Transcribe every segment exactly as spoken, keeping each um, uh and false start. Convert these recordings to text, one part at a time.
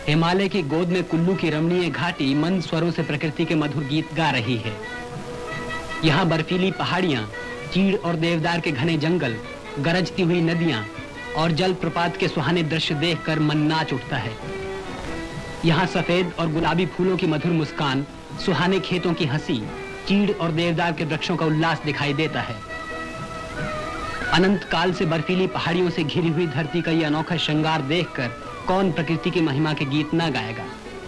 हिमालय की गोद में कुल्लू की रमणीय घाटी मंद स्वरों से प्रकृति के मधुर गीत गा रही है। यहाँ बर्फीली पहाड़ियाँ, चीड़ और देवदार के घने जंगल, गरजती हुई नदियाँ और जलप्रपात के सुहाने दृश्य देखकर मन नाच उठता है। यहाँ सफेद और गुलाबी फूलों की मधुर मुस्कान, सुहाने खेतों की हंसी, चीड़ और देवदार के वृक्षों का उल्लास दिखाई देता है। अनंत काल से बर्फीली पहाड़ियों से घिरी हुई धरती का ये अनोखा श्रृंगार देखकर कौन प्रकृति की महिमा के गीत ना गाएगा।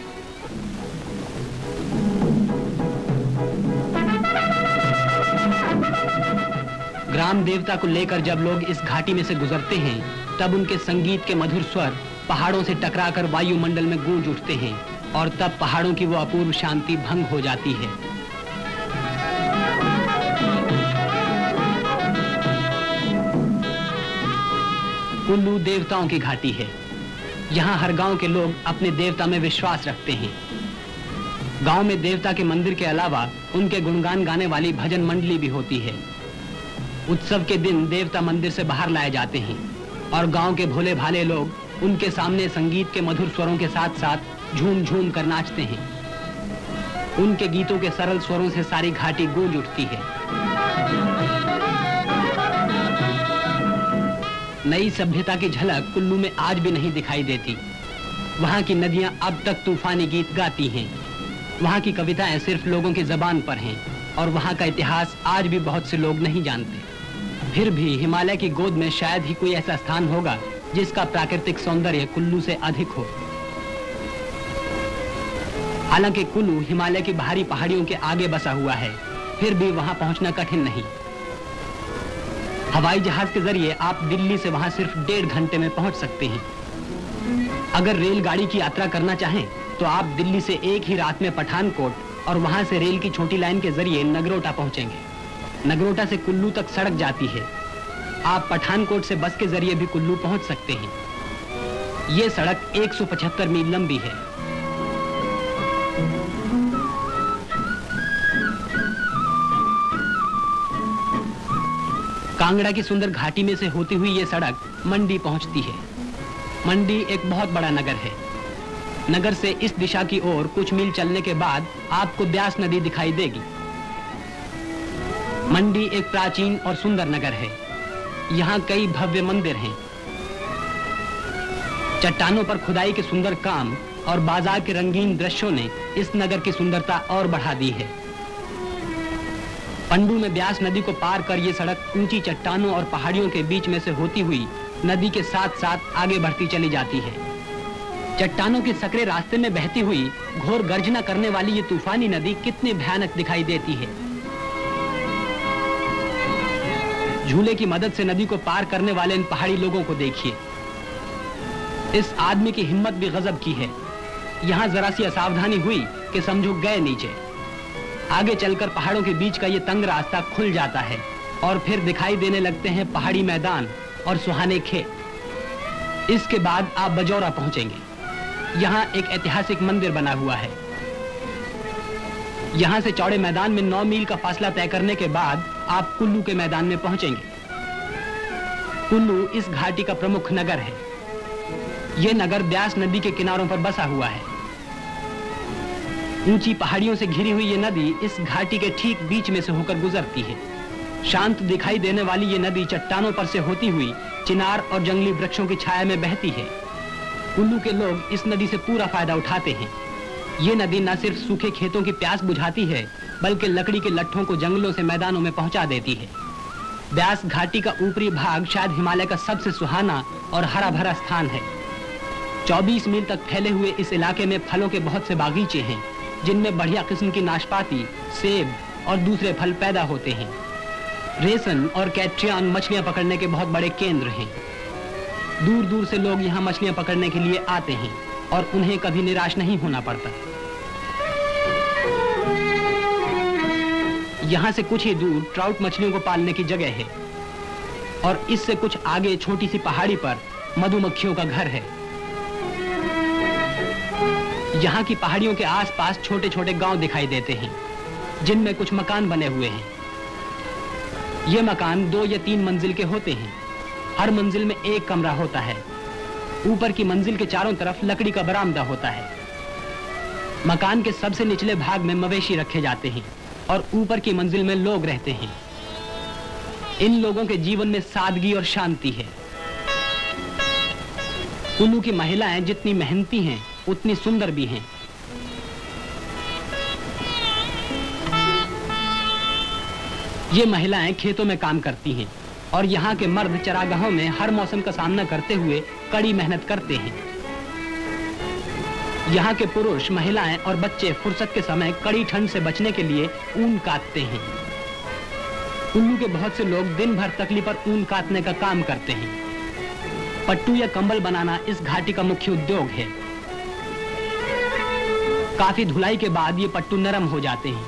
ग्राम देवता को लेकर जब लोग इस घाटी में से गुजरते हैं, तब उनके संगीत के मधुर स्वर पहाड़ों से टकराकर वायुमंडल में गूंज उठते हैं और तब पहाड़ों की वो अपूर्व शांति भंग हो जाती है। कुल्लू देवताओं की घाटी है। यहाँ हर गांव के लोग अपने देवता में विश्वास रखते हैं। गांव में देवता के मंदिर के अलावा उनके गुणगान गाने वाली भजन मंडली भी होती है। उत्सव के दिन देवता मंदिर से बाहर लाए जाते हैं और गांव के भोले भाले लोग उनके सामने संगीत के मधुर स्वरों के साथ साथ झूम झूम कर नाचते हैं। उनके गीतों के सरल स्वरों से सारी घाटी गूंज उठती है। नई सभ्यता की झलक कुल्लू में आज भी नहीं दिखाई देती। वहाँ की नदियाँ अब तक तूफानी गीत गाती हैं। वहाँ की कविताएं सिर्फ लोगों की जबान पर हैं और वहाँ का इतिहास आज भी बहुत से लोग नहीं जानते। फिर भी हिमालय की गोद में शायद ही कोई ऐसा स्थान होगा जिसका प्राकृतिक सौंदर्य कुल्लू से अधिक हो। हालांकि कुल्लू हिमालय की बाहरी पहाड़ियों के आगे बसा हुआ है, फिर भी वहाँ पहुँचना कठिन नहीं। हवाई जहाज के जरिए आप दिल्ली से वहां सिर्फ डेढ़ घंटे में पहुंच सकते हैं। अगर रेलगाड़ी की यात्रा करना चाहें तो आप दिल्ली से एक ही रात में पठानकोट और वहां से रेल की छोटी लाइन के जरिए नगरोटा पहुंचेंगे। नगरोटा से कुल्लू तक सड़क जाती है। आप पठानकोट से बस के जरिए भी कुल्लू पहुंच सकते हैं। ये सड़क एक सौ पचहत्तर मील लंबी है। कांगड़ा की सुंदर घाटी में से होती हुई ये सड़क मंडी पहुंचती है। मंडी एक बहुत बड़ा नगर है। नगर से इस दिशा की ओर कुछ मील चलने के बाद आपको ब्यास नदी दिखाई देगी। मंडी एक प्राचीन और सुंदर नगर है। यहाँ कई भव्य मंदिर हैं। चट्टानों पर खुदाई के सुंदर काम और बाजार के रंगीन दृश्यों ने इस नगर की सुंदरता और बढ़ा दी है। पंडू में ब्यास नदी को पार कर ये सड़क ऊंची चट्टानों और पहाड़ियों के बीच में से होती हुई नदी के साथ साथ आगे बढ़ती चली जाती है। चट्टानों के सकरे रास्ते में बहती हुई घोर गर्जना करने वाली ये तूफानी नदी कितनी भयानक दिखाई देती है। झूले की मदद से नदी को पार करने वाले इन पहाड़ी लोगों को देखिए। इस आदमी की हिम्मत भी गजब की है। यहाँ जरा सी असावधानी हुई कि समझो गए नीचे। आगे चलकर पहाड़ों के बीच का ये तंग रास्ता खुल जाता है और फिर दिखाई देने लगते हैं पहाड़ी मैदान और सुहाने खेत। इसके बाद आप बजौरा पहुंचेंगे। यहाँ एक ऐतिहासिक मंदिर बना हुआ है। यहाँ से चौड़े मैदान में नौ मील का फासला तय करने के बाद आप कुल्लू के मैदान में पहुंचेंगे। कुल्लू इस घाटी का प्रमुख नगर है। यह नगर ब्यास नदी के किनारों पर बसा हुआ है। ऊंची पहाड़ियों से घिरी हुई ये नदी इस घाटी के ठीक बीच में से होकर गुजरती है। शांत दिखाई देने वाली ये नदी चट्टानों पर से होती हुई चिनार और जंगली वृक्षों की छाया में बहती है। कुल्लू के लोग इस नदी से पूरा फायदा उठाते हैं। ये नदी न सिर्फ सूखे खेतों की प्यास बुझाती है, बल्कि लकड़ी के लट्ठों को जंगलों से मैदानों में पहुंचा देती है। ब्यास घाटी का ऊपरी भाग शायद हिमालय का सबसे सुहाना और हरा भरा स्थान है। चौबीस मील तक फैले हुए इस इलाके में फलों के बहुत से बागीचे हैं, जिनमें बढ़िया किस्म की नाशपाती, सेब और दूसरे फल पैदा होते हैं। रेसन और कैट्रियान मछलियां पकड़ने के बहुत बड़े केंद्र हैं। दूर दूर से लोग यहाँ मछलियां पकड़ने के लिए आते हैं और उन्हें कभी निराश नहीं होना पड़ता। यहाँ से कुछ ही दूर ट्राउट मछलियों को पालने की जगह है और इससे कुछ आगे छोटी सी पहाड़ी पर मधुमक्खियों का घर है। यहाँ की पहाड़ियों के आसपास छोटे छोटे गांव दिखाई देते हैं, जिनमें कुछ मकान बने हुए हैं। ये मकान दो या तीन मंजिल के होते हैं। हर मंजिल में एक कमरा होता है। ऊपर की मंजिल के चारों तरफ लकड़ी का बरामदा होता है। मकान के सबसे निचले भाग में मवेशी रखे जाते हैं और ऊपर की मंजिल में लोग रहते हैं। इन लोगों के जीवन में सादगी और शांति है। कुल्लू की महिलाएं जितनी मेहनती हैं उतनी सुंदर भी हैं। ये महिलाएं खेतों में काम करती हैं और यहाँ के मर्द चरागाहों में हर मौसम का सामना करते हुए कड़ी मेहनत करते हैं। यहाँ के पुरुष, महिलाएं और बच्चे फुर्सत के समय कड़ी ठंड से बचने के लिए ऊन काटते हैं। कुल्लू के बहुत से लोग दिन भर तकली पर ऊन काटने का काम करते हैं। पट्टू या कंबल बनाना इस घाटी का मुख्य उद्योग है। काफी धुलाई के बाद ये पट्टू नरम हो जाते हैं।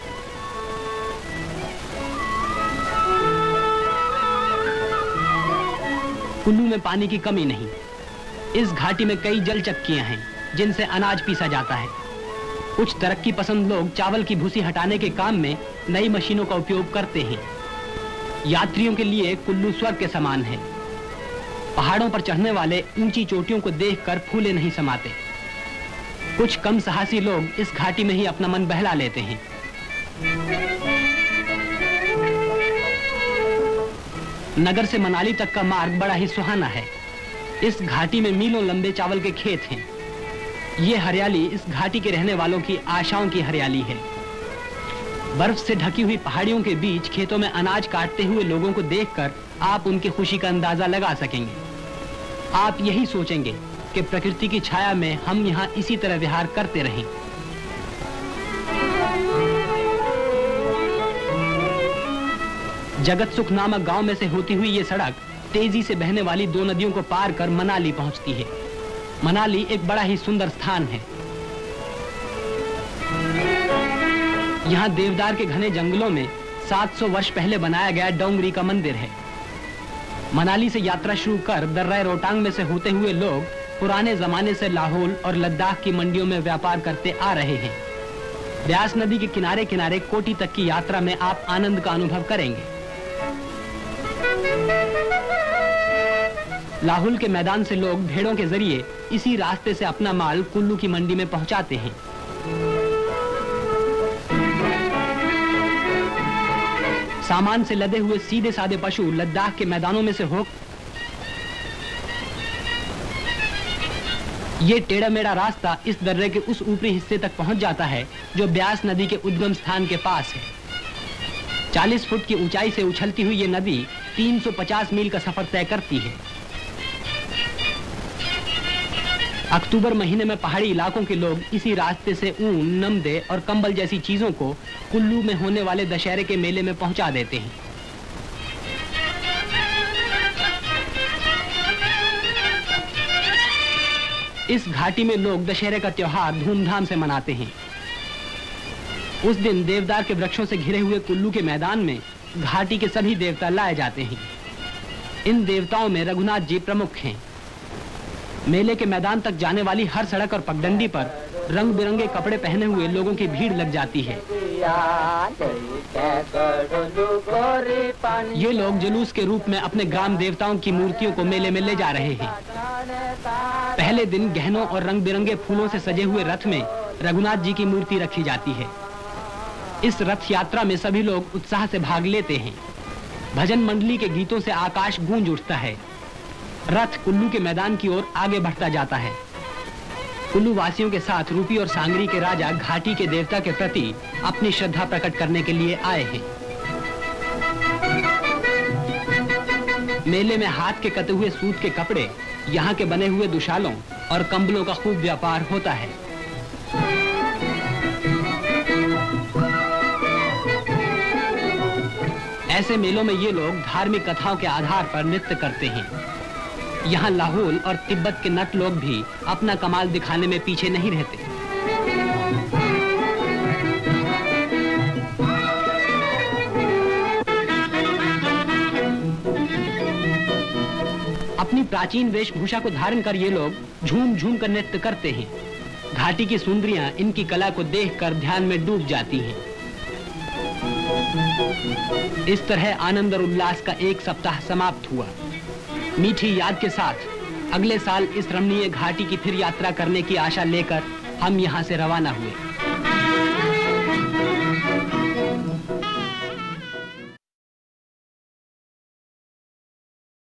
कुल्लू में पानी की कमी नहीं। इस घाटी में कई जल चक्कियां हैं जिनसे अनाज पीसा जाता है। कुछ तरक्की पसंद लोग चावल की भूसी हटाने के काम में नई मशीनों का उपयोग करते हैं। यात्रियों के लिए कुल्लू स्वर्ग के समान है। पहाड़ों पर चढ़ने वाले ऊंची चोटियों को देखकर फूले नहीं समाते। कुछ कम साहसी लोग इस घाटी में ही अपना मन बहला लेते हैं। नगर से मनाली तक का मार्ग बड़ा ही सुहाना है। इस घाटी में मीलों लंबे चावल के खेत हैं। ये हरियाली इस घाटी के रहने वालों की आशाओं की हरियाली है। बर्फ से ढकी हुई पहाड़ियों के बीच खेतों में अनाज काटते हुए लोगों को देखकर आप उनकी खुशी का अंदाजा लगा सकेंगे। आप यही सोचेंगे कि प्रकृति की छाया में हम यहाँ इसी तरह विहार करते रहें। जगत सुख नामक गांव में से होती हुई ये सड़क तेजी से बहने वाली दो नदियों को पार कर मनाली पहुंचती है। मनाली एक बड़ा ही सुंदर स्थान है। यहाँ देवदार के घने जंगलों में सात सौ वर्ष पहले बनाया गया डोंगरी का मंदिर है। मनाली से यात्रा शुरू कर दर्रा रोहतांग में से होते हुए लोग पुराने जमाने से लाहौल और लद्दाख की मंडियों में व्यापार करते आ रहे हैं। ब्यास नदी के किनारे किनारे कोटी तक की यात्रा में आप आनंद का अनुभव करेंगे। लाहौल के मैदान से लोग भेड़ों के जरिए इसी रास्ते से अपना माल कुल्लू की मंडी में पहुंचाते हैं। सामान से लदे हुए सीधे साधे पशु लद्दाख के मैदानों में से हो ये टेढ़ा मेढ़ा रास्ता इस दर्रे के उस ऊपरी हिस्से तक पहुंच जाता है जो ब्यास नदी के उद्गम स्थान के पास है। चालीस फुट की ऊंचाई से उछलती हुई ये नदी तीन सौ पचास मील का सफर तय करती है। अक्टूबर महीने में पहाड़ी इलाकों के लोग इसी रास्ते से ऊन, नमदे और कंबल जैसी चीजों को कुल्लू में होने वाले दशहरे के मेले में पहुंचा देते हैं। इस घाटी में लोग दशहरे का त्योहार धूमधाम से मनाते हैं। उस दिन देवदार के वृक्षों से घिरे हुए कुल्लू के मैदान में घाटी के सभी देवता लाए जाते हैं। इन देवताओं में रघुनाथ जी प्रमुख हैं। मेले के मैदान तक जाने वाली हर सड़क और पगडंडी पर रंग बिरंगे कपड़े पहने हुए लोगों की भीड़ लग जाती है। ये लोग जुलूस के रूप में अपने ग्राम देवताओं की मूर्तियों को मेले में ले जा रहे हैं। पहले दिन गहनों और रंग बिरंगे फूलों से सजे हुए रथ में रघुनाथ जी की मूर्ति रखी जाती है। इस रथ यात्रा में सभी लोग उत्साह से भाग लेते हैं। भजन मंडली के गीतों से आकाश गूंज उठता है। रथ कुल्लू के मैदान की ओर आगे बढ़ता जाता है। कुल्लू वासियों के साथ रूपी और सांगरी के राजा घाटी के देवता के प्रति अपनी श्रद्धा प्रकट करने के लिए आए हैं। मेले में हाथ के कटे हुए सूत के कपड़े, यहाँ के बने हुए दुशालों और कंबलों का खूब व्यापार होता है। ऐसे मेलों में ये लोग धार्मिक कथाओं के आधार पर नृत्य करते हैं। यहाँ लाहौल और तिब्बत के नट लोग भी अपना कमाल दिखाने में पीछे नहीं रहते। अपनी प्राचीन वेशभूषा को धारण कर ये लोग झूम झूम कर नृत्य करते हैं। घाटी की सुंदरियां इनकी कला को देखकर ध्यान में डूब जाती हैं। इस तरह आनंद और उल्लास का एक सप्ताह समाप्त हुआ। मीठी याद के साथ अगले साल इस रमणीय घाटी की फिर यात्रा करने की आशा लेकर हम यहाँ से रवाना हुए।